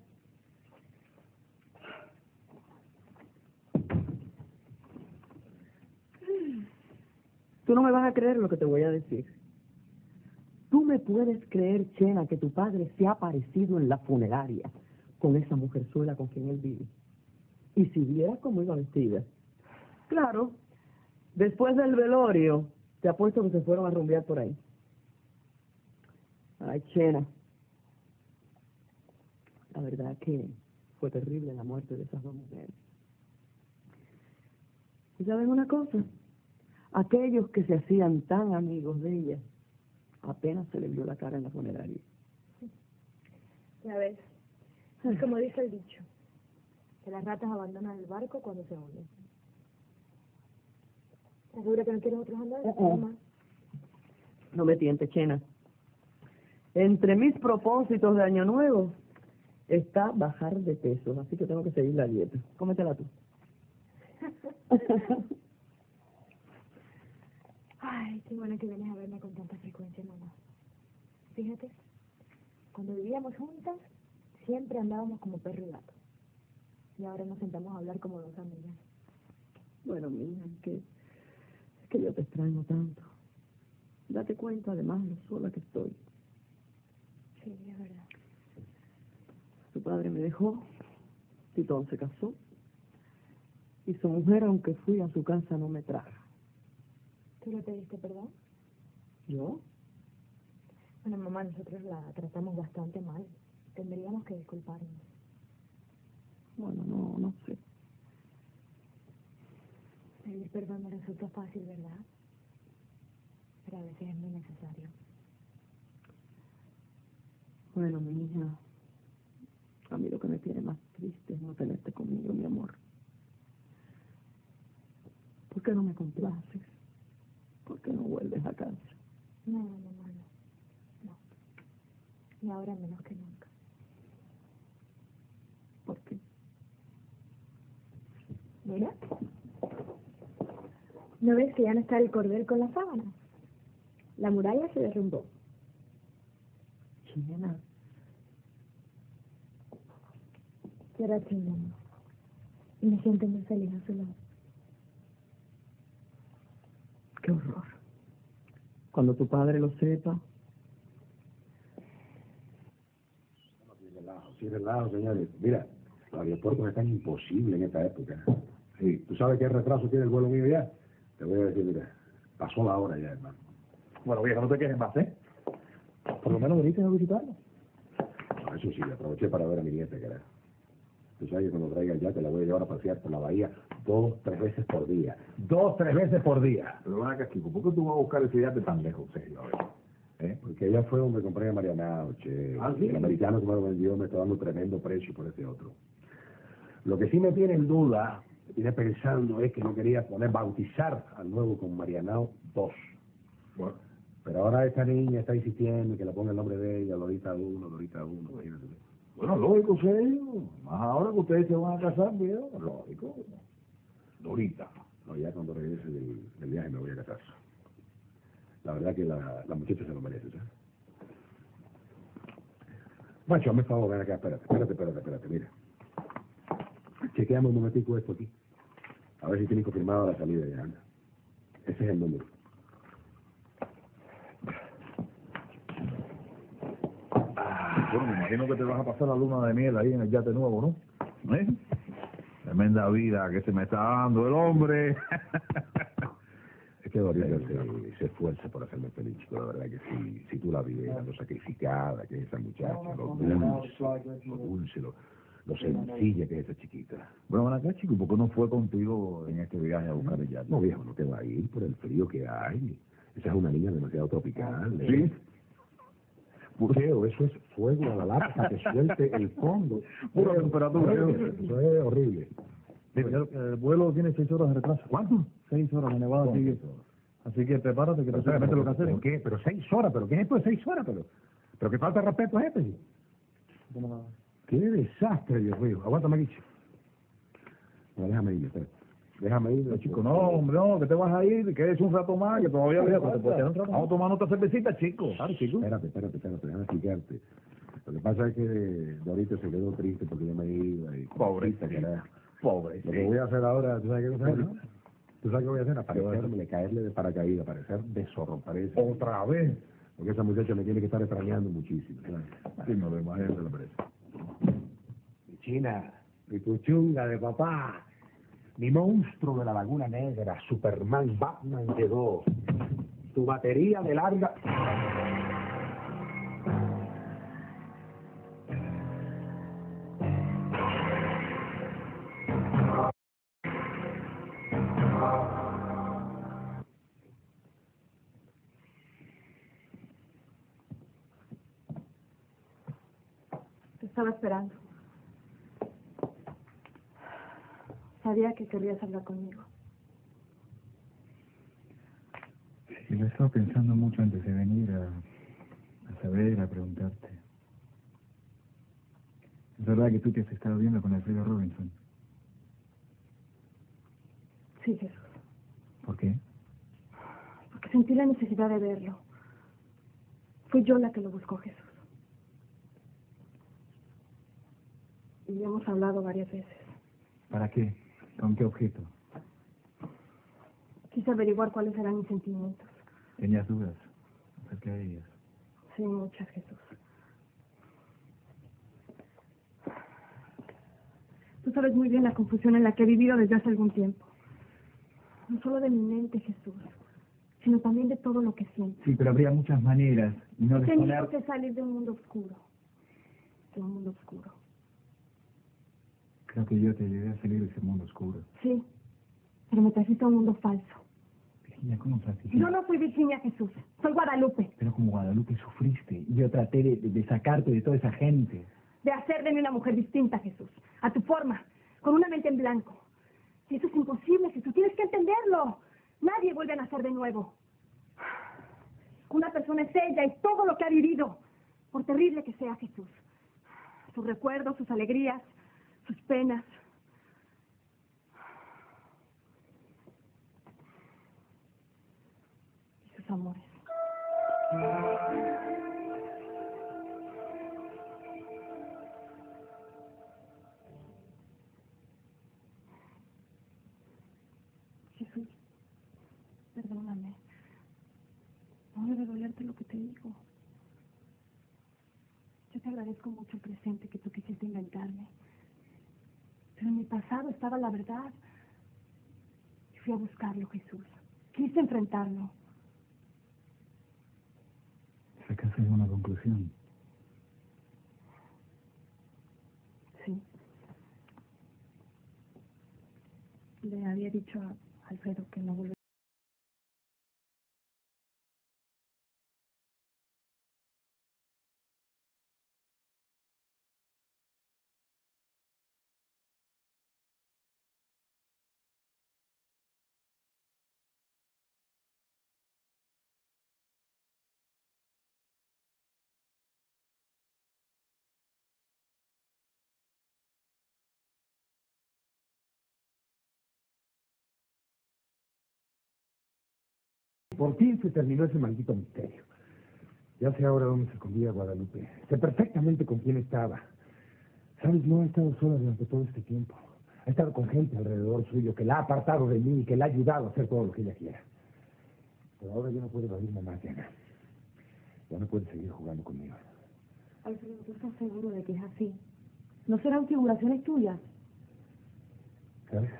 Tú no me vas a creer lo que te voy a decir. Tú me puedes creer, Chena, que tu padre se ha aparecido en la funeraria con esa mujerzuela con quien él vive. Y si vieras cómo iba vestida. Claro, después del velorio, te apuesto que se fueron a rumbear por ahí. Ay, Chena. La verdad que fue terrible la muerte de esas dos mujeres. ¿Y saben una cosa? Aquellos que se hacían tan amigos de ella, apenas se les vio la cara en la funeraria. Ya ves, es como dice el dicho, que las ratas abandonan el barco cuando se hunden. ¿Estás segura que no quieres otros andares? Uh -uh. No me tientes, Chena. Entre mis propósitos de año nuevo está bajar de peso, así que tengo que seguir la dieta. Cómetela tú. Ay, qué bueno que vienes a verme con tanta frecuencia, mamá. Fíjate, cuando vivíamos juntas, siempre andábamos como perro y gato. Y ahora nos sentamos a hablar como dos amigas. Bueno, mija, es que, es que yo te extraño tanto. Date cuenta, además, lo sola que estoy. Sí, es verdad. Tu padre me dejó, Titón se casó, y su mujer, aunque fui a su casa, no me traga. ¿Tú le pediste perdón? ¿Yo? Bueno, mamá, nosotros la tratamos bastante mal. Tendríamos que disculparnos. Bueno, no, no sé. Pedir perdón no resulta fácil, ¿verdad? Pero a veces es muy necesario. Bueno, mi hija, a mí lo que me tiene más triste es no tenerte conmigo, mi amor. ¿Por qué no me complaces? ¿Por qué no vuelves a casa? No, mamá, no. No. Y ahora menos que nunca. ¿Por qué? Mira. ¿No ves que ya no está el cordel con la sábana? La muralla se derrumbó. China. Quiero a China. Y me siento muy feliz a su lado. Qué horror. Cuando tu padre lo sepa. Sí, relajo, sí, relajo, señores. Mira, los aeropuertos están imposibles en esta época. Sí, ¿tú sabes qué retraso tiene el vuelo mío ya? Te voy a decir, mira, pasó la hora ya, hermano. Bueno, vieja, no te quejes más, ¿eh? Por lo menos veniste a visitarnos. No, eso sí, aproveché para ver a mi nieta, que era. Tú sabes que cuando traiga ya te la voy a llevar a pasear por la bahía dos, tres veces por día. Dos, tres veces por día. Pero ven acá, chico, ¿por qué tú vas a buscar ese yate tan lejos, serio? A ver. ¿Eh? Porque ella fue donde compré a Marianao, che. ¿Ah, sí? El americano que me lo vendió me está dando tremendo precio por este otro. Lo que sí me tiene en duda, me tiene pensando, es que no quería poner, bautizar al nuevo con Marianao dos. Bueno. Pero ahora esta niña está insistiendo que le ponga el nombre de ella, Lorita uno, Lorita uno, imagínate. Bueno, lógico, serio. Más ahora que ustedes se van a casar, viejo. Lógico. Lorita. No, ya cuando regrese del, del viaje me voy a casar. La verdad que la, la muchacha se lo merece, ¿sabes? Macho, hazme favor, ven acá, espérate, espérate, espérate, espérate, mira. Chequeame un momentico esto aquí. A ver si tienes confirmado la salida ya, anda. Ese es el número. Bueno, me imagino que te vas a pasar la luna de miel ahí en el yate nuevo, ¿no? ¿Eh? Tremenda vida que se me está dando el hombre. Es que Dorita se, se esfuerza por hacerme feliz, chico. La verdad que si, si tú la vieras, lo sacrificada que es esa muchacha, lo dulce, lo dulce, lo, lo sencilla que es esa chiquita. Bueno, ven acá, chico, ¿por qué no fue contigo en este viaje a buscar el yate? No, viejo, no te va a ir por el frío que hay. Esa es una niña demasiado tropical. ¿Sí? ¿eh? Pureo, eso es fuego a la lata para que suelte el fondo. Pura temperatura. Eso es horrible. El, el vuelo tiene seis horas de retraso. ¿Cuánto? Seis horas de nevada sigue. Así que prepárate que te Pero, mete lo que pero, hacer. ¿qué? Pero seis horas, ¿pero qué es esto de seis horas? Pero, pero qué falta de respeto es este. Qué desastre, Dios mío. Aguántame aquí. No, déjame ir, espera. Déjame ir. No, chico, no, hombre, no, que te vas a ir, que es un rato más, que todavía le Vamos a tomar otra cervecita, chico. Claro, chico. Espérate, espérate, espérate, déjame explicarte. Lo que pasa es que Dorita se quedó triste porque yo me iba y... Pobrecita, que era... Pobre. Lo que voy a hacer ahora, ¿tú sabes qué voy a hacer? ¿No? ¿Tú sabes qué voy a hacer? Aparecerme, caerle de paracaídas, aparecer de zorro, parece. Otra vez. Porque esa muchacha me tiene que estar extrañando muchísimo, ¿sabes? Sí, me lo imagino de la presa. Mi China, mi puchunga de papá, mi monstruo de la Laguna Negra, Superman, Batman llegó. Tu batería de larga... estaba esperando. Sabía que querías hablar conmigo. Sí, lo he estado pensando mucho antes de venir a, a saber, a preguntarte. ¿Es verdad que tú te has estado viendo con Alfredo Robinson? Sí, Jesús. ¿Por qué? Porque sentí la necesidad de verlo. Fui yo la que lo buscó, Jesús. Y hemos hablado varias veces. ¿Para qué? ¿Con qué objeto? Quise averiguar cuáles eran mis sentimientos. ¿Tenías dudas acerca de ellas? Sí, muchas, Jesús. Tú sabes muy bien la confusión en la que he vivido desde hace algún tiempo. No solo de mi mente, Jesús, sino también de todo lo que siento. Sí, pero habría muchas maneras. Y no He tenido disponer... que salir de un mundo oscuro. De un mundo oscuro. Creo que yo te ayudé a salir de ese mundo oscuro. Sí, pero me trajiste a un mundo falso. Virginia, ¿cómo sabes? Yo no fui Virginia, Jesús. Soy Guadalupe. Pero como Guadalupe sufriste. Y yo traté de, de sacarte de toda esa gente. De hacer de mí una mujer distinta, Jesús. A tu forma. Con una mente en blanco. Y eso es imposible, Jesús. Tienes que entenderlo. Nadie vuelve a nacer de nuevo. Una persona es ella y todo lo que ha vivido. Por terrible que sea, Jesús. Sus recuerdos, sus alegrías, sus penas. Y sus amores. Jesús, perdóname. No debe dolerte lo que te digo. Yo te agradezco mucho el presente que tú quisiste inventarme. Pero en mi pasado estaba la verdad. Y fui a buscarlo, Jesús. Quise enfrentarlo. ¿Sacaste alguna conclusión? Sí. Le había dicho a Alfredo que no volvería. Por fin se terminó ese maldito misterio. Ya sé ahora dónde se escondía Guadalupe. Sé perfectamente con quién estaba. Sabes, no ha estado sola durante todo este tiempo. Ha estado con gente alrededor suyo que la ha apartado de mí y que la ha ayudado a hacer todo lo que ella quiera. Pero ahora ya no puede evadirme más, Diana. Ya no puede seguir jugando conmigo. Alfredo, ¿tú estás seguro de que es así? ¿No serán figuraciones tuyas? ¿Sabes?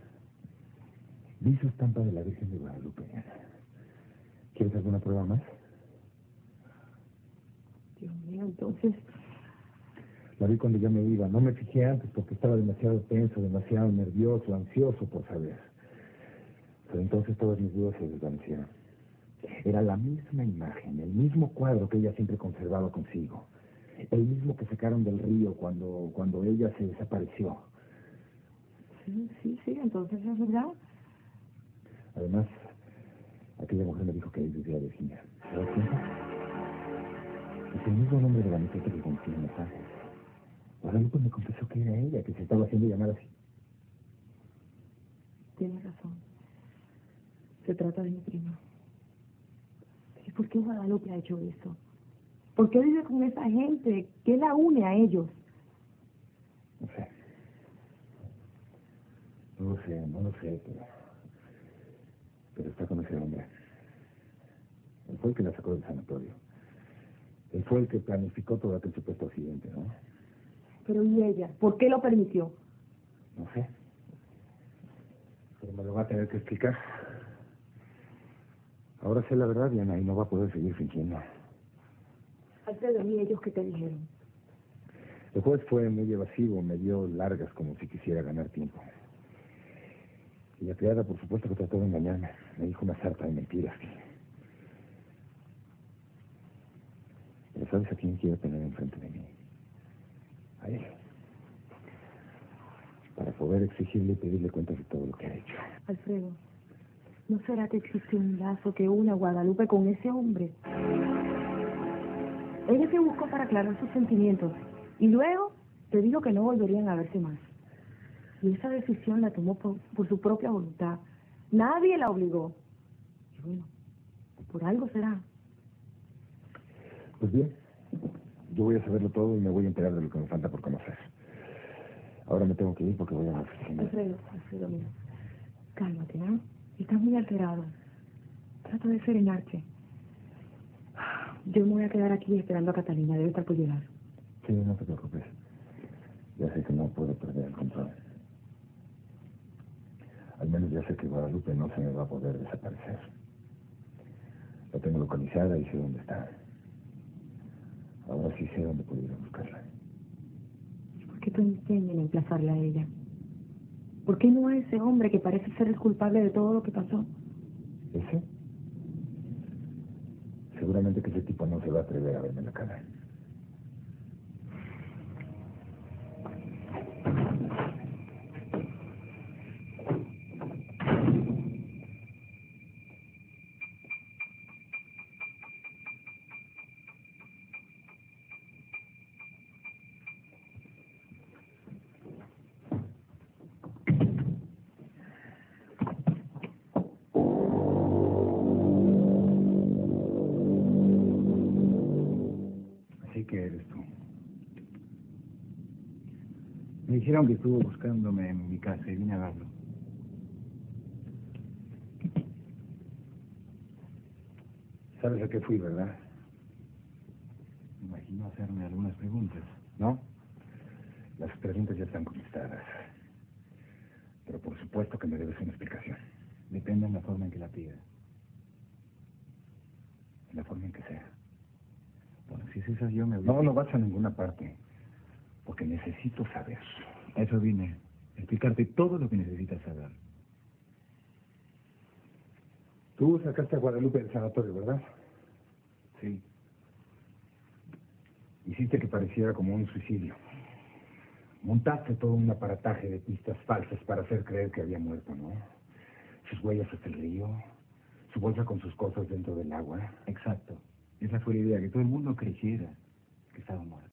Vi su estampa de la Virgen de Guadalupe. ¿Quieres alguna prueba más? Dios mío, entonces... La vi cuando yo me iba. No me fijé antes porque estaba demasiado tenso, demasiado nervioso, ansioso por saber. Pero entonces todas mis dudas se desvanecieron. Era la misma imagen, el mismo cuadro que ella siempre conservaba consigo. El mismo que sacaron del río cuando, cuando ella se desapareció. Sí, sí, sí, entonces es verdad. Además, aquella mujer me dijo que ahí vivía Virginia. ¿Te das cuenta? Es el mismo nombre de la muchacha que conocí en Los Ángeles. Guadalupe me confesó que era ella, que se estaba haciendo llamar así. Tienes razón. Se trata de mi prima. ¿Y por qué Guadalupe ha hecho eso? ¿Por qué vive con esa gente? ¿Qué la une a ellos? No sé. No lo sé, no lo sé, pero... Pero está con ese hombre. Él fue el que la sacó del sanatorio. Él fue el que planificó todo aquel supuesto accidente, ¿no? Pero ¿y ella? ¿Por qué lo permitió? No sé. Pero me lo va a tener que explicar. Ahora sé la verdad, Diana, y no va a poder seguir fingiendo. Alfredo, ¿y ellos qué te dijeron? El juez fue muy evasivo, me dio largas como si quisiera ganar tiempo. Y la criada, por supuesto, que trató de engañarme. Me dijo una sarta de mentiras. Pero ¿sabes a quién quiero tener enfrente de mí? poder exigirle y pedirle cuentas de todo lo que ha hecho. Alfredo, ¿no será que existe un lazo que une a Guadalupe con ese hombre? Ella se buscó para aclarar sus sentimientos y luego te dijo que no volverían a verse más. Y esa decisión la tomó por, por su propia voluntad. Nadie la obligó. Y bueno, por algo será. Pues bien, yo voy a saberlo todo y me voy a enterar de lo que me falta por conocer. Ahora me tengo que ir porque voy a la oficina. Alfredo, Alfredo, mira, cálmate, ¿no? Estás muy alterado. Trata de serenarte. Yo me voy a quedar aquí esperando a Catalina, debe estar por llegar. Sí, no te preocupes. Ya sé que no puedo perder el control. Al menos ya sé que Guadalupe no se me va a poder desaparecer. La tengo localizada y sé dónde está. Ahora sí sé dónde puedo ir a buscarla. ¿Por qué tu empeño en emplazarla a ella? ¿Por qué no a ese hombre que parece ser el culpable de todo lo que pasó? ¿Ese? Seguramente que ese tipo no se va a atrever a verme la cara. Me dijeron que estuvo buscándome en mi casa y vine a verlo. ¿Sabes a qué fui, verdad? Me imagino hacerme algunas preguntas. ¿No? Las preguntas ya están contestadas. Pero por supuesto que me debes una explicación. Depende de la forma en que la pida. En la forma en que sea. Bueno, si es esa yo me voy. No, no vas a ninguna parte. Porque necesito saber. A eso vine. Explicarte todo lo que necesitas saber. Tú sacaste a Guadalupe del sanatorio, ¿verdad? Sí. Hiciste que pareciera como un suicidio. Montaste todo un aparataje de pistas falsas para hacer creer que había muerto, ¿no? Sus huellas hasta el río, su bolsa con sus cosas dentro del agua. Exacto. Esa fue la idea, que todo el mundo creyera que estaba muerto.